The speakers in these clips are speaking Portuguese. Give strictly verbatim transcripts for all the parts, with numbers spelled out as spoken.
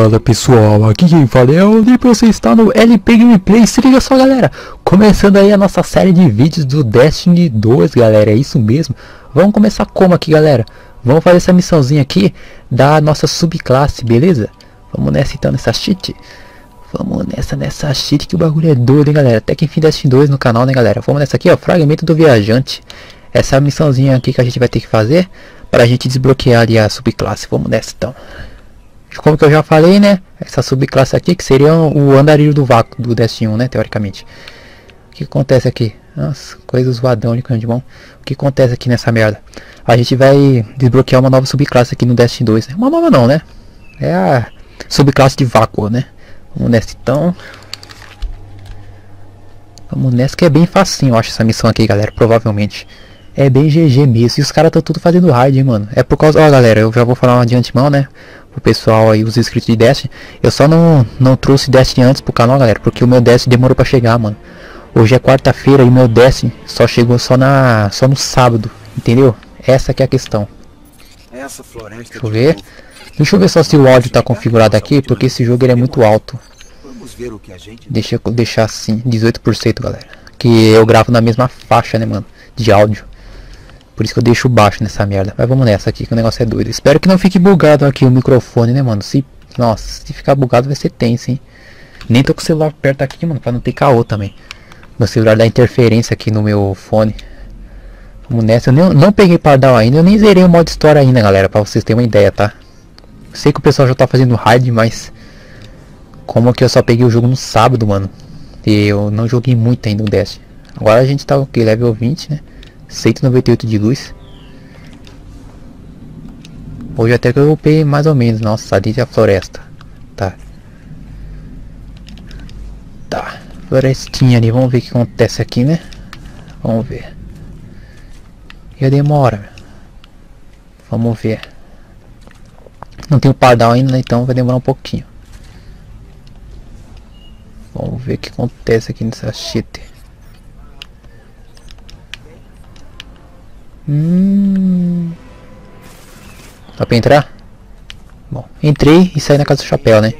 Fala pessoal, aqui quem fala é o Lipe, você está no L P Gameplay. Se liga só galera, começando aí a nossa série de vídeos do Destiny dois, galera, é isso mesmo. Vamos começar como aqui galera, vamos fazer essa missãozinha aqui da nossa subclasse, beleza? Vamos nessa então, nessa cheat. Vamos nessa, nessa cheat que o bagulho é doido, hein galera. Até que enfim Destiny dois no canal, né galera. Vamos nessa aqui ó, fragmento do viajante. Essa missãozinha aqui que a gente vai ter que fazer para a gente desbloquear ali a subclasse. Vamos nessa então. Como que eu já falei, né? Essa subclasse aqui que seria o andarilho do vácuo do Destiny um, né? Teoricamente. O que acontece aqui? Nossa, coisas zoadão de canhão. O que acontece aqui nessa merda? A gente vai desbloquear uma nova subclasse aqui no Destiny dois, né? Uma nova não, né? É a subclasse de vácuo, né? Vamos nessa então. Vamos nessa que é bem facinho, eu acho, essa missão aqui, galera. Provavelmente. É bem G G mesmo. E os caras estão tudo fazendo raid, hein, mano. É por causa... Ó, galera, eu já vou falar de antemão, né? O pessoal aí, os inscritos de Destiny. Eu só não, não trouxe Destiny antes pro canal, galera. Porque o meu Destiny demorou pra chegar, mano. Hoje é quarta-feira e o meu Destiny só chegou só, na, só no sábado. Entendeu? Essa que é a questão. Essa floresta. Deixa eu ver. Deixa eu ver só se o áudio tá configurado aqui. Porque esse jogo ele é muito alto. Deixa eu deixar assim, dezoito por cento, galera. Que eu gravo na mesma faixa, né, mano? De áudio. Por isso que eu deixo baixo nessa merda. Mas vamos nessa aqui que o negócio é doido. Espero que não fique bugado aqui o microfone, né, mano? Se, nossa, se ficar bugado vai ser tenso, hein? Nem tô com o celular perto aqui, mano, pra não ter caô também. Meu celular dá interferência aqui no meu fone. Vamos nessa. Eu nem, não peguei pardal ainda. Eu nem zerei o modo história ainda, galera. Pra vocês terem uma ideia, tá? Sei que o pessoal já tá fazendo raid, mas... Como que eu só peguei o jogo no sábado, mano? E eu não joguei muito ainda o Destiny. Agora a gente tá o que? Level vinte, né? cento e noventa e oito de luz. Hoje até que eu upei mais ou menos. Nossa, ali é a floresta. Tá. Tá. Florestinha ali. Vamos ver o que acontece aqui, né? Vamos ver. E a demora. Vamos ver. Não tem o pardal ainda, né? Então vai demorar um pouquinho. Vamos ver o que acontece aqui nessa shit. Hum... Dá pra entrar? Bom, entrei e saí na casa do chapéu, né?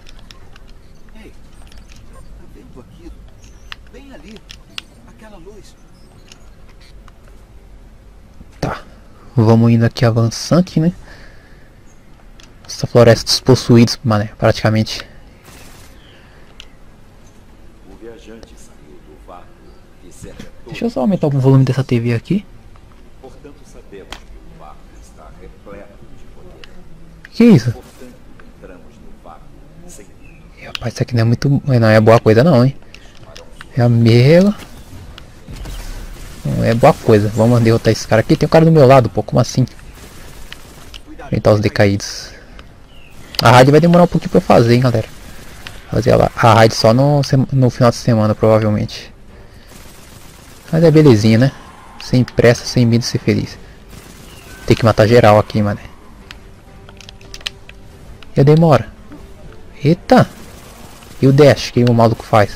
Tá. Vamos indo aqui avançante, né? Essa floresta dos possuídos, mano, praticamente. Deixa eu só aumentar o volume dessa T V aqui. Que isso? E, rapaz, isso aqui não é muito... Não é boa coisa não, hein? É a mesma... Não é boa coisa. Vamos derrotar esse cara aqui. Tem um cara do meu lado, pô. Como assim? Enfrentar os decaídos. A raid vai demorar um pouquinho pra eu fazer, hein, galera. Fazer a, a raid só no, no final de semana, provavelmente. Mas é belezinha, né? Sem pressa, sem medo de ser feliz. Tem que matar geral aqui, mano. E a demora. Eita. E o dash que o maluco faz.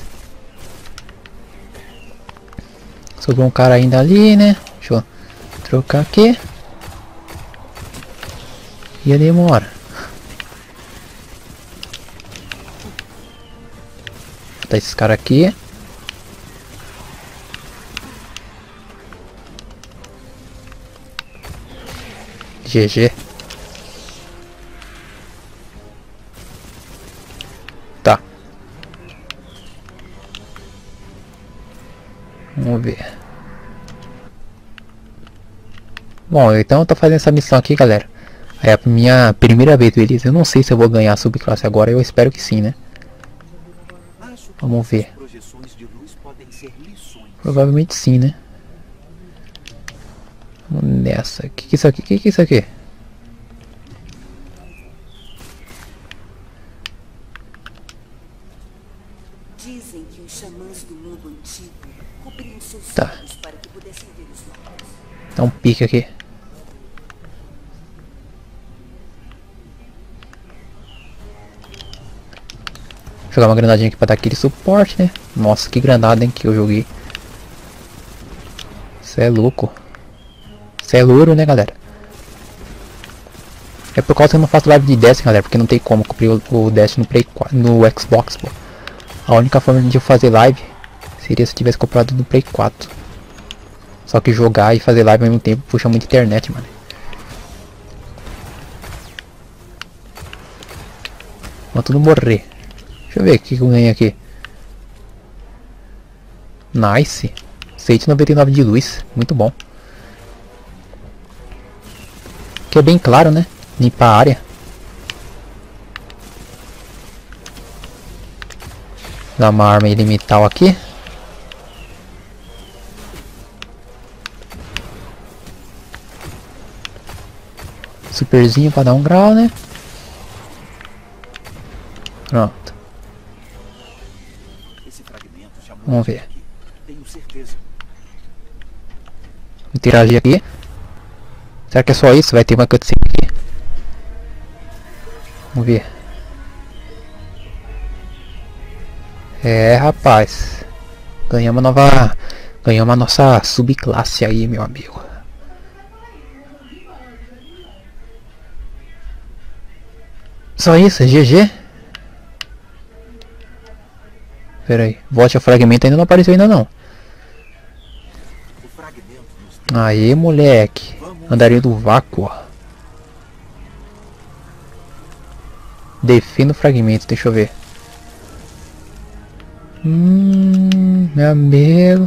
Sobrou um cara ainda ali, né? Deixa eu trocar aqui. E a demora. Tá esses caras aqui. G G. Tá. Vamos ver. Bom, então eu tô fazendo essa missão aqui, galera. É a minha primeira vez, beleza? Eu não sei se eu vou ganhar a subclasse agora. Eu espero que sim, né? Vamos ver. Provavelmente sim, né? Vamos nessa. O que que é isso aqui? O que que é isso aqui? Dizem que os xamãs do mundo antigo cobriam seus Tá. olhos para que pudessem ver os novos. Dá um pique aqui. Vou jogar uma granadinha aqui pra dar aquele suporte, né? Nossa, que granada, hein, que eu joguei. Isso é louco. Isso é louro, né, galera? É por causa que eu não faço live de Destiny, galera, porque não tem como cumprir o, o Destiny no, Play quatro, no Xbox, pô. A única forma de eu fazer live seria se eu tivesse comprado no Play quatro. Só que jogar e fazer live ao mesmo tempo puxa muita internet, mano. Vamos tudo morrer. Deixa eu ver o que eu ganhei aqui. Nice. cento e noventa e nove de luz. Muito bom. Que é bem claro, né? Limpar a área. Dá uma arma ilimital aqui. Superzinho para dar um grau, né? Pronto. Esse fragmento já Vamos ver. aqui. Tenho certeza. Interagir aqui. Será que é só isso? Vai ter uma cutscene aqui. Vamos ver. É, rapaz. Ganhamos uma nova... Ganhamos a nossa subclasse aí, meu amigo. Só isso? G G? Pera aí. Volte ao fragmento, ainda não apareceu ainda não. O fragmento nos... Aê, moleque. Andaria do vácuo, ó. Defina o fragmento, deixa eu ver. Hum, meu amigo.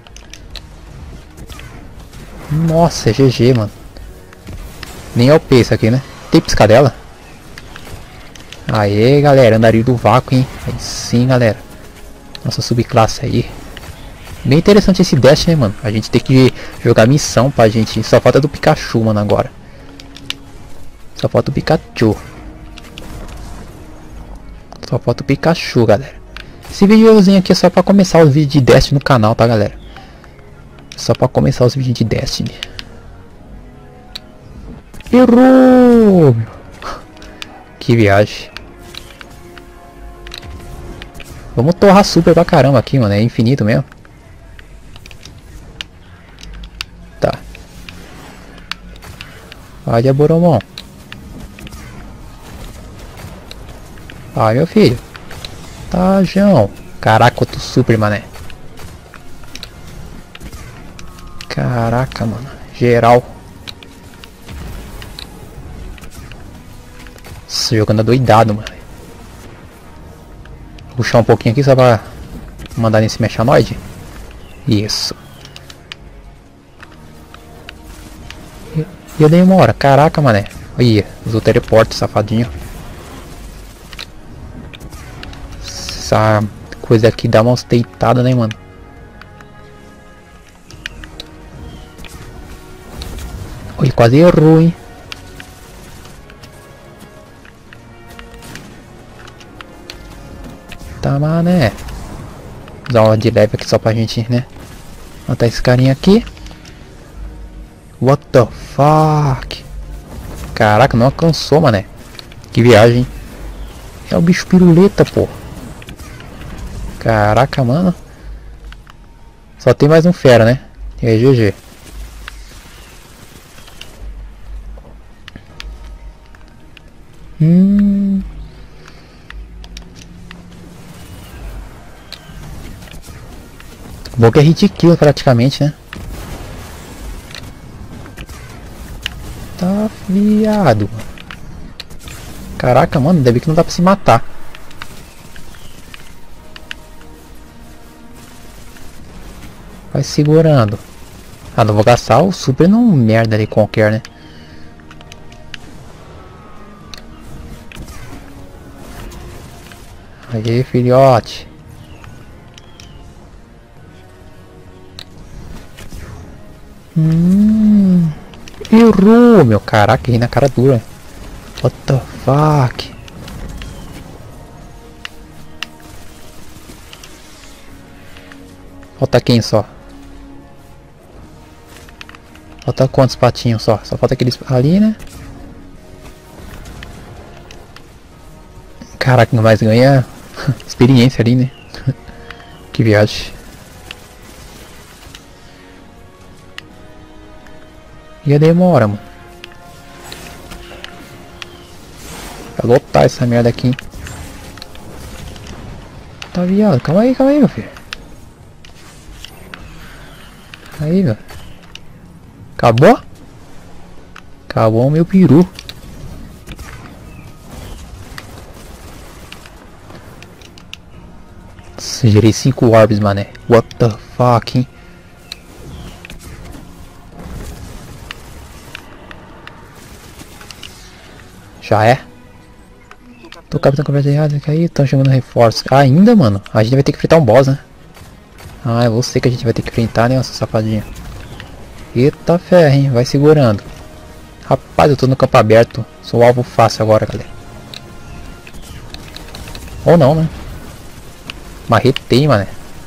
Nossa, é G G, mano. Nem é o P isso aqui, né? Tem piscadela? Aê, galera, andaria do vácuo, hein? Aí sim, galera. Nossa subclasse aí. Bem interessante esse dash, né, mano? A gente tem que jogar missão pra gente. Só falta do Pikachu, mano, agora. Só falta o Pikachu. Só falta o Pikachu, galera. Esse videozinho aqui é só pra começar os vídeos de Destiny no canal, tá, galera? Só pra começar os vídeos de Destiny. Errou! Que viagem. Vamos torrar super pra caramba aqui, mano. É infinito mesmo. Tá. Olha, Boromon. Ai, meu filho. Tá, João. Caraca, outro super, mané. Caraca, mano. Geral. Nossa, jogando doidado, mano. Vou puxar um pouquinho aqui só pra mandar nesse mechanoide. Isso. E eu dei uma hora. Caraca, mané. Aí, usou teleporte, safadinho. Essa coisa aqui dá umas deitadas, né, mano? Oi, quase errou, hein? Tá, mané. Dar uma de leve aqui só pra gente, né? Matar esse carinha aqui. What the fuck? Caraca, não alcançou, mané. Que viagem. É o bicho piruleta, pô. Caraca, mano. Só tem mais um fera, né? E aí, G G. Hum... Bom que é hit kill praticamente, né? Tá viado. Caraca, mano, deve que não dá pra se matar. Vai segurando. Ah, não vou gastar o super num merda ali qualquer, né? Aí, filhote. Hum, errou, meu. Caraca, aí na cara dura. What the fuck? Falta quem só? Falta quantos patinhos só? Só falta aqueles ali, né? Caraca, não mais ganha experiência ali, né? Que viagem. Ia demora, mano. Vai lotar essa merda aqui. Tá viado, calma aí, calma aí, meu filho. Aí, meu. Acabou? Acabou o meu peru. Gerei cinco orbs, mané. What the fuck, hein? Já é? Tô capitão conversa errada aí, estão chamando reforços. Ah, ainda, mano? A gente vai ter que enfrentar um boss, né? Ah, é você que a gente vai ter que enfrentar, né, seu safadinho? Eita ferro, hein? Vai segurando. Rapaz, eu tô no campo aberto. Sou alvo fácil agora, galera. Ou não, né? Marretei, mané.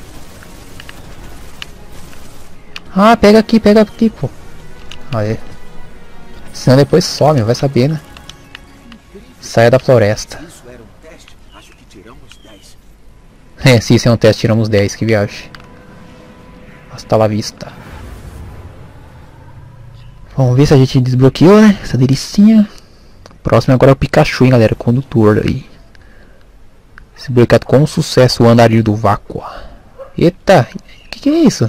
Ah, pega aqui, pega aqui, pô. Aí. Senão depois some, vai saber, né? Saia da floresta. Isso era um teste? Acho que tiramos dez. É, se isso é um teste, tiramos dez, que viagem. Hasta la vista. Vamos ver se a gente desbloqueou, né? Essa delicinha. Próximo agora é o Pikachu, hein, galera. Condutor aí. Desbloqueado com sucesso o andarilho do vácuo. Eita, o que, que é isso?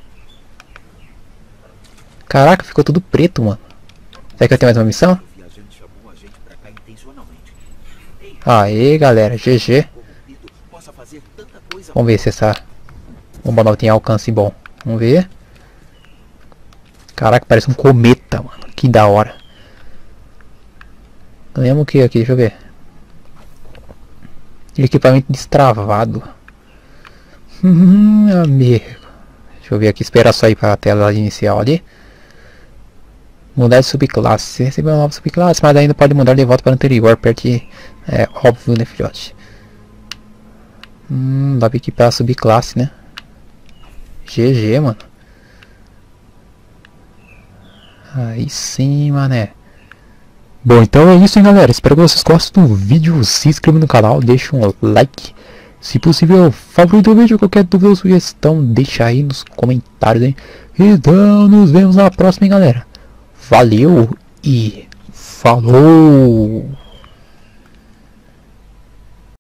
Caraca, ficou tudo preto, mano. Será que eu tenho mais uma missão? O viajante chamou a gente pra cá intencionalmente. Aê, galera, G G. Corrompido possa fazer tanta coisa. Vamos ver se essa bomba nova tem alcance bom. Vamos ver. Caraca, parece um cometa, mano. Que da hora. Ganhamos o que aqui? Deixa eu ver. Equipamento destravado. Hum, amigo. Deixa eu ver aqui. Esperar só ir para a tela inicial ali. Mudar de subclasse. Recebeu uma nova subclasse, mas ainda pode mudar de volta para o anterior. Aperte. É óbvio, né, filhote? Hum, dá pra equipar a subclasse, né? G G, mano. Aí sim, mané. Bom, então é isso, hein, galera. Espero que vocês gostem do vídeo. Se inscreva no canal, deixa um like. Se possível, favorito o vídeo. Qualquer dúvida ou sugestão, deixa aí nos comentários, hein. Então, nos vemos na próxima, hein, galera. Valeu e falou!